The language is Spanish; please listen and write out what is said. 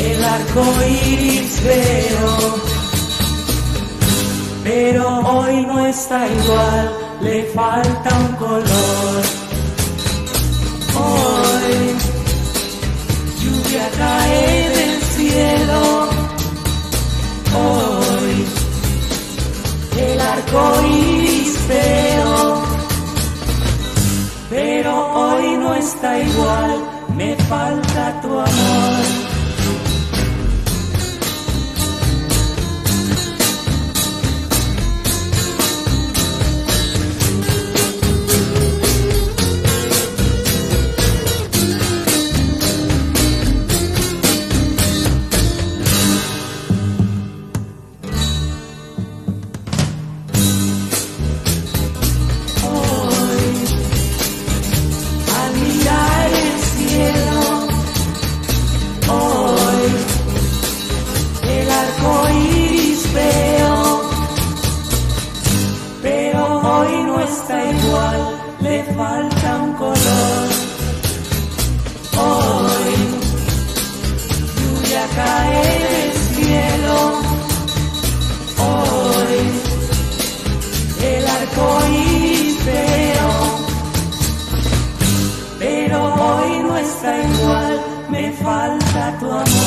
El arco iris veo, pero hoy no está igual, le falta un color. Hoy lluvia cae del cielo, hoy el arco iris veo, pero hoy no está igual, me falta tu amor. Le falta un color. Hoy lluvia cae del cielo, hoy el arco iris veo, pero hoy no está igual, me falta tu amor.